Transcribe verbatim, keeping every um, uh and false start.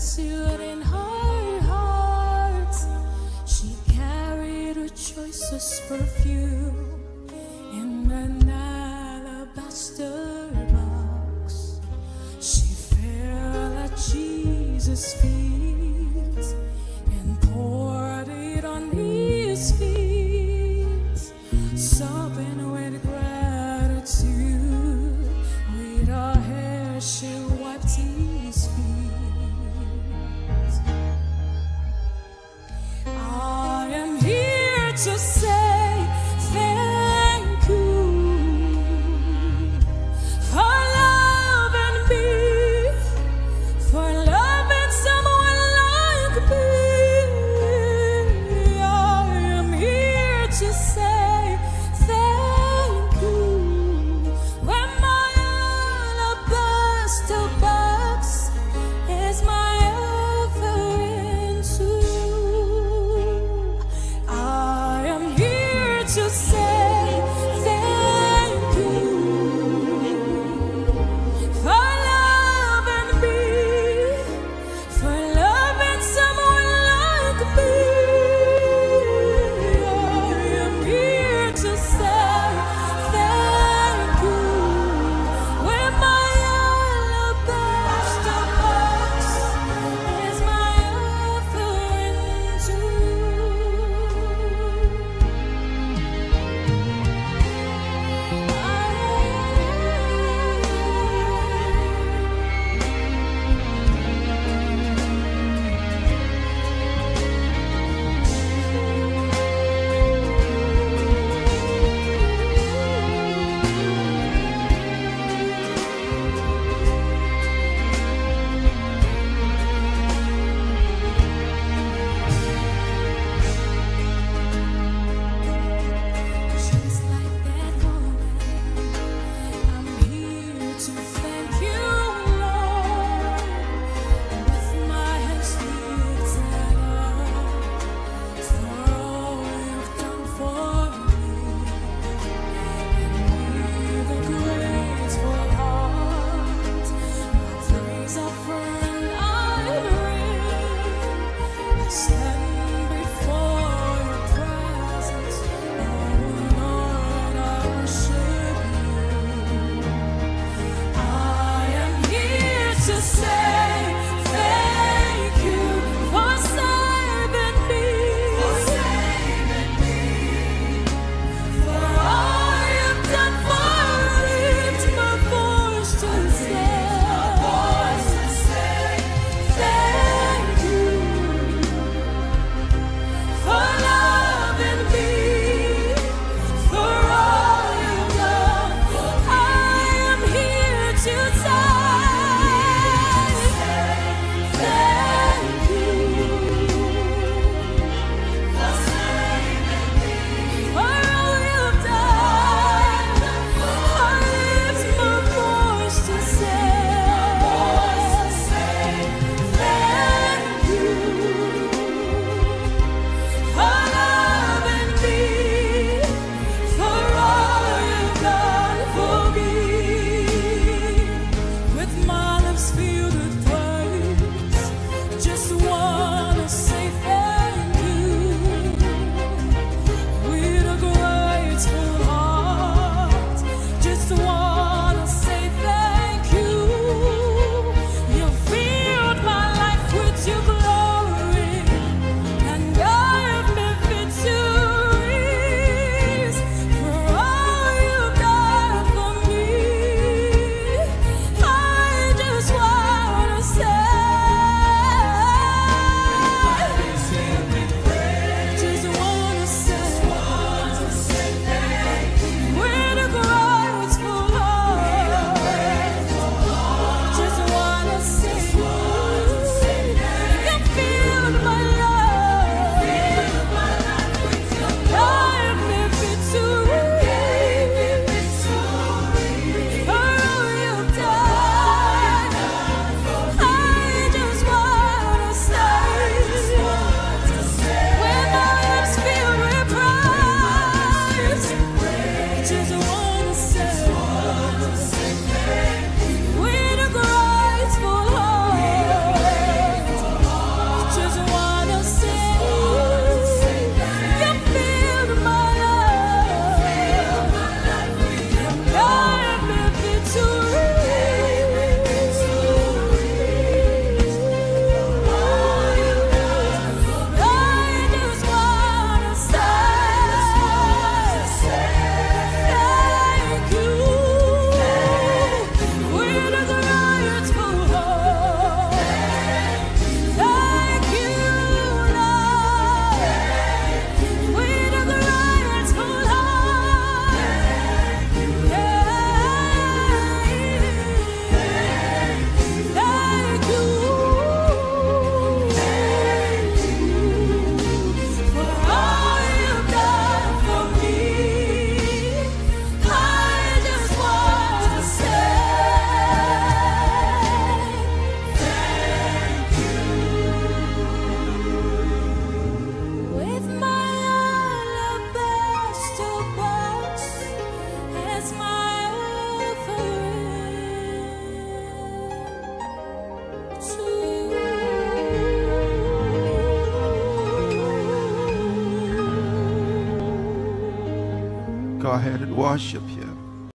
gratitude in her heart. She carried her choicest perfume in an alabaster box. She fell at Jesus' feet and poured it on his feet, sobbing with gratitude. With her hair she wiped his feet. I am here to say thank you for loving me, for loving someone like me. I am here to say thank you. When my alabaster box is my offering to you, I am here to say thank you for loving me, for loving someone like me. I am here to say thank you. When my Go ahead and worship Him.